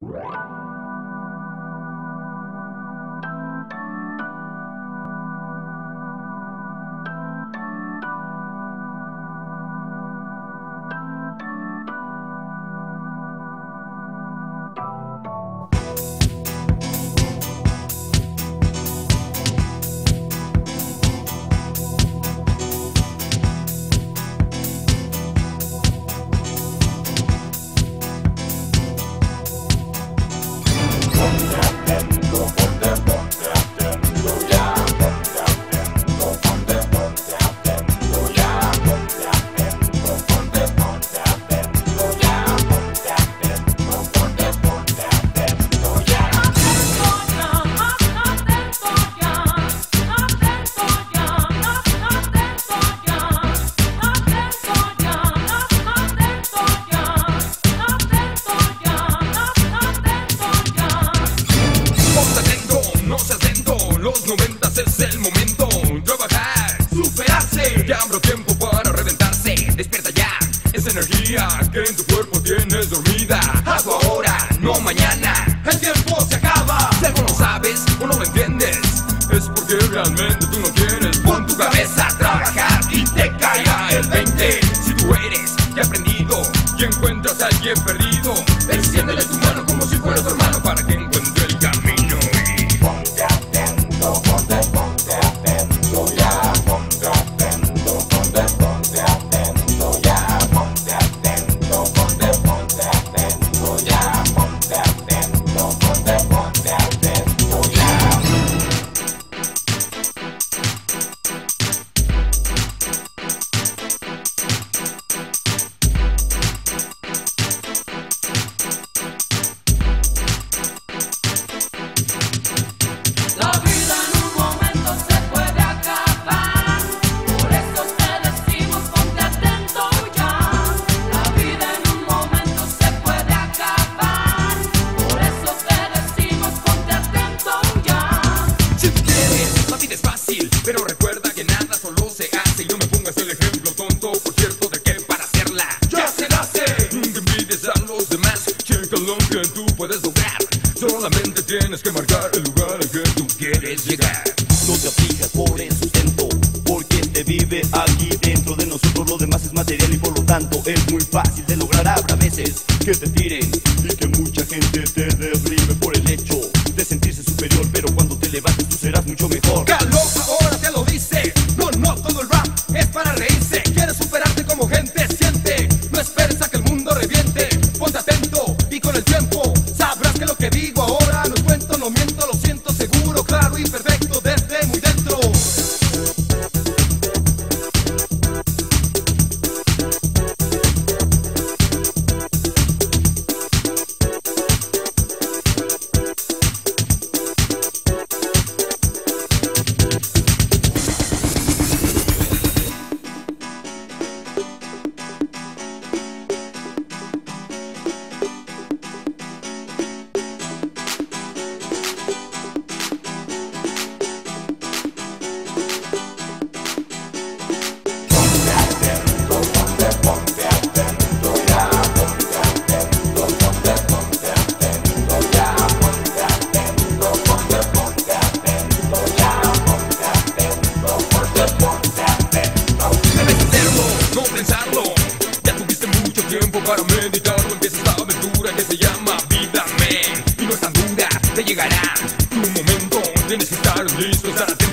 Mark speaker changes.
Speaker 1: Los 90s es el momento, trabajar, superarse. Ya habrá tiempo para reventarse. Despierta ya, esa energía que en tu cuerpo tienes dormida. Hazlo ahora, no mañana. El tiempo se acaba. Si algo no sabes o no lo entiendes, es porque realmente tú no quieres. Pon tu cabeza a trabajar y te caerá el 20. Si tú eres ya aprendido y encuentras a alguien perdido, extiéndele tu mano como si fuera tu hermano para que encuentre el camino. Pero recuerda que nada solo se hace. Yo me pongo a ser el ejemplo tonto, por cierto, de que para hacerla ya se nace. Nunca envidies a los demás, checa lo que tú puedes lograr. Solamente tienes que marcar el lugar al que tú quieres llegar.
Speaker 2: No te aflijas por el sustento, porque te vive aquí dentro de nosotros. Lo demás es material y por lo tanto es muy fácil de lograr. Habrá veces que te tiren y que mucha gente te derribe por el hecho de sentirse superior, pero cuando te levantes tú serás mucho mejor.
Speaker 1: ¡Calor! Ahora te lo dice. No, todo el rap es para reírse. Quieres superarte como gente siente. No esperes a que el mundo reviente. Ponte atento y con el tiempo sabrás que lo que digo ahora no es cuento, no miento, lo siento seguro, claro y perfecto desde muy dentro. Para meditarlo empieza esta aventura que se llama vida, man. Y no es tan dura, te llegará tu momento. Tienes que estar listo, estar atento.